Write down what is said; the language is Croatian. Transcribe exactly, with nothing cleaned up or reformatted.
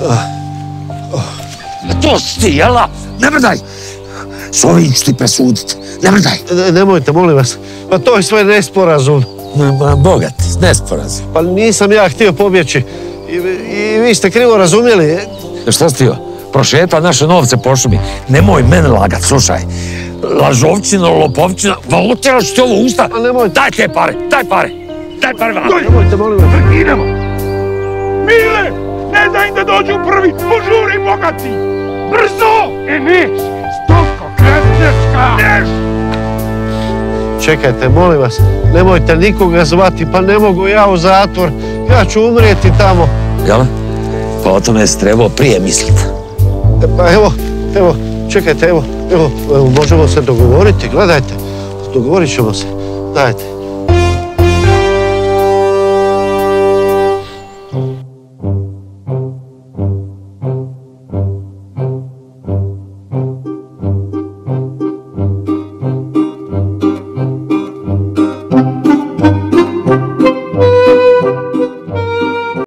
To si ti, jela? Ne mrdaj! S ovim ću ti presuditi. Ne mrdaj! Nemojte, molim vas. Pa to je sve nesporazum. Bogat, nesporazum. Pa nisam ja htio pobjeći. I vi ste krivo razumjeli. Šta si htio? Prošeta naše novce po šumi. Nemoj mene lagat, slušaj. Lažovčina, lopovčina, valutiraš ti ovo usta. Pa nemojte. Daj te pare, daj pare. Daj pare vam. Nemojte, molim vas. Idemo. Mile, ne daj im da dođu prvi. Požuri, bogati. Brzo. E, neće. Stoko, kratnjačka. Neš. Čekajte, molim vas. Nemojte nikoga zvati, pa ne mogu ja u zatvor. Ja ću umrijeti tamo. Jel? Pa o tome si trebao prije misliti. Pa evo, evo, čekajte, evo, evo, možemo se dogovoriti, gledajte. Dogovorit ćemo se. Dajte.